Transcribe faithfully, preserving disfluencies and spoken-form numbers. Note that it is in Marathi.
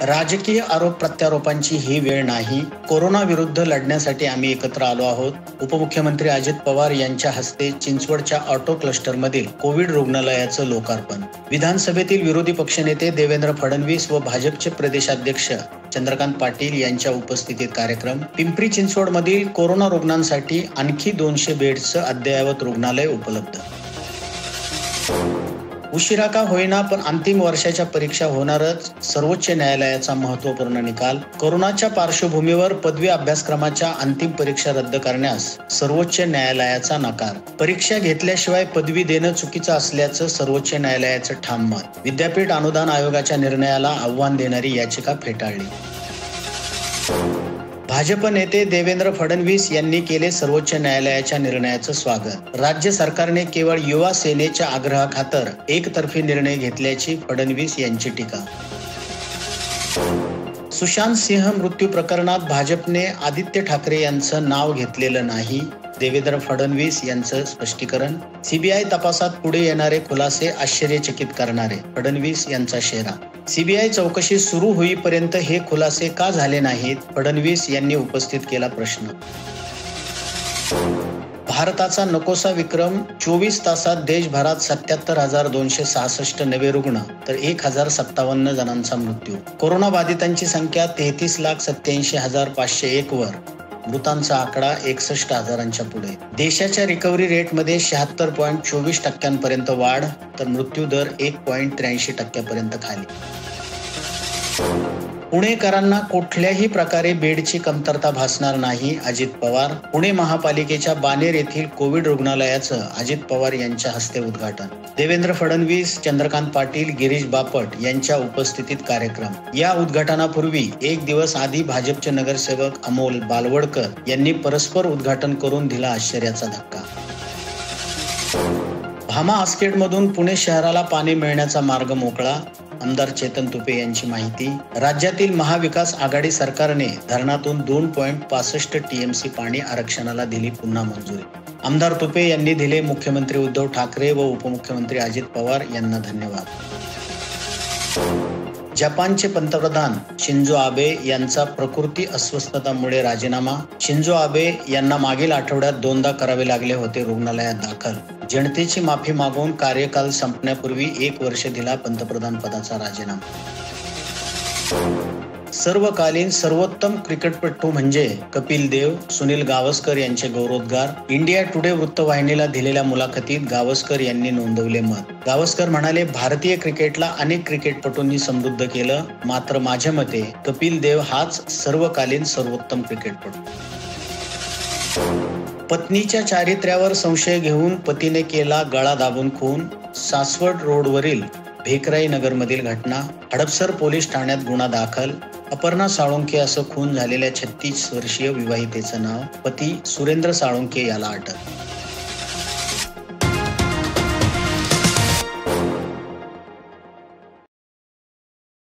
राजकीय आरोप प्रत्यारोपांची ही वेळ नाही. कोरोना विरुद्ध लढण्यासाठी आम्ही एकत्र आलो आहोत. उपमुख्यमंत्री अजित पवार यांच्या हस्ते चिंचवडच्या ऑटो क्लस्टरमधील कोविड रुग्णालयाचं लोकार्पण. विधानसभेतील विरोधी पक्षनेते देवेंद्र फडणवीस व भाजपचे प्रदेशाध्यक्ष चंद्रकांत पाटील यांच्या उपस्थितीत कार्यक्रम. पिंपरी चिंचवडमधील कोरोना रुग्णांसाठी आणखी दोनशे बेड्सचं अद्ययावत रुग्णालय उपलब्ध. उशिरा का होईना पण अंतिम वर्षाच्या परीक्षा होणारच, सर्वोच्च न्यायालयाचा महत्त्वपूर्ण निकाल. कोरोनाच्या पार्श्वभूमीवर पदवी अभ्यासक्रमाच्या अंतिम परीक्षा रद्द करण्यास सर्वोच्च न्यायालयाचा नकार. परीक्षा घेतल्याशिवाय पदवी देणं चुकीचं असल्याचं सर्वोच्च न्यायालयाचं ठाम मत. विद्यापीठ अनुदान आयोगाच्या निर्णयाला आव्हान देणारी याचिका फेटाळली. भाजप नेते देवेंद्र फडणवीस यांनी केले सर्वोच्च न्यायालयाच्या निर्णयाचं स्वागत. राज्य सरकारने केवळ युवा सेनेच्या आग्रहाखातर एकतर्फी निर्णय घेतल्याची फडणवीस यांची टीका. सुशांत सिंह मृत्यू प्रकरणात भाजपने आदित्य ठाकरे यांचं नाव घेतलेलं नाही. देवेंद्र फडणवीस यांचं स्पष्टीकरण. सीबीआय तपासात पुढे येणारे खुलासे आश्चर्यचकित करणारे, फडणवीस यांचा शेरा. सीबीआय चौकशी सुरू होईपर्यंत हे खुलासे का झाले नाहीत, फडणवीस यांनी उपस्थित केला प्रश्न. भारताचा नकोसा विक्रम. चोवीस तासात देशभरात सत्याहत्तर हजार दोनशे सहासष्ट नवे रुग्ण तर एक हजार सत्तावन्न जणांचा मृत्यू. कोरोना बाधितांची संख्या तेहतीस लाख सत्याऐंशी हजार पाचशे एक वर. मृतांचा आकडा एकसष्ट हजारांच्या पुढे. देशाच्या रिकव्हरी रेटमध्ये शहात्तर पॉईंट चोवीस टक्क्यांपर्यंत वाढ तर मृत्यू दर एक पॉईंट त्र्याऐंशी टक्क्यापर्यंत खाली. पुणेकरांना कुठल्याही प्रकारे बेडची कमतरता भासणार नाही, अजित पवार. पुणे महापालिकेच्या बानेर येथील कोविड रुग्णालयाचं अजित पवार यांच्या हस्ते उद्घाटन. देवेंद्र फडणवीस, चंद्रकांत पाटील, गिरीश बापट यांच्या उपस्थितीत कार्यक्रम. या उद्घाटनापूर्वी एक दिवस आधी भाजपचे नगरसेवक अमोल बालवडकर यांनी परस्पर उद्घाटन करून दिला आश्चर्याचा धक्का. भामा आस्केटमधून पुणे शहराला पाणी मिळण्याचा मार्ग मोकळा. आमदार चेतन तुपे यांची माहिती. राज्यातील महाविकास आघाडी सरकारने धरणातून दोन पॉईंट पासष्ट टीएमसी पाणी आरक्षणाला दिली पुन्हा मंजुरी. आमदार तुपे यांनी दिले मुख्यमंत्री उद्धव ठाकरे व उपमुख्यमंत्री अजित पवार यांना धन्यवाद. जपानचे पंतप्रधान शिंजो आबे यांचा प्रकृती अस्वस्थतामुळे राजीनामा. शिंजो आबे यांना मागील आठवड्यात दोनदा करावे लागले होते रुग्णालयात दाखल. जनतेची माफी मागून कार्यकाल संपण्यापूर्वी एक वर्ष दिला पंतप्रधान पदाचा राजीनामा. सर्वकालीन सर्वोत्तम क्रिकेटपटू म्हणजे कपिल देव. सुनील गावस्कर यांचे गौरवोद्गार. इंडिया टुडे वृत्तवाहिनीला दिलेल्या मुलाखतीत गावस्कर यांनी नोंदवले मत. गावस्कर म्हणाले, भारतीय क्रिकेटला अनेक क्रिकेटपटूंनी समृद्ध केलं, मात्र माझ्या मते कपिल देव हाच सर्वकालीन सर्वोत्तम क्रिकेटपटू. पत्नीच्या चारित्र्यावर संशय घेऊन पतीने केला गळा दाबून खून. सासवड रोडवरील भेकराई नगरमधील घटना. हडपसर पोलीस ठाण्यात गुन्हा दाखल. अपर्णा साळुंखे असं खून झालेल्या छत्तीस वर्षीय विवाहितेचं नाव. पती सुरेंद्र साळुंखे याला अटक.